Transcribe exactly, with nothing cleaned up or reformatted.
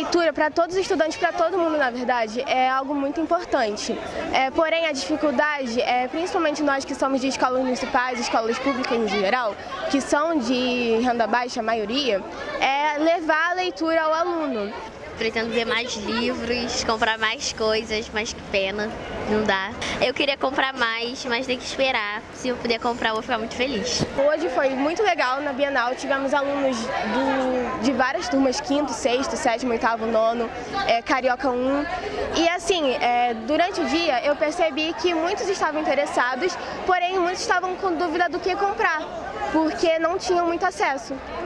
leitura para todos os estudantes, para todo mundo, na verdade, é algo muito importante. É, porém, a dificuldade, é, principalmente nós que somos de escolas municipais, escolas públicas em geral, que são de renda baixa, a maioria, é levar a leitura ao aluno. Pretendo ver mais livros, comprar mais coisas, mas que pena, não dá. Eu queria comprar mais, mas tem que esperar. Se eu puder comprar, eu vou ficar muito feliz. Hoje foi muito legal na Bienal, tivemos alunos do, de várias turmas, quinto, sexto, sétimo, oitavo, nono, é, Carioca um. E assim, é, durante o dia eu percebi que muitos estavam interessados, porém muitos estavam com dúvida do que comprar, porque não tinham muito acesso.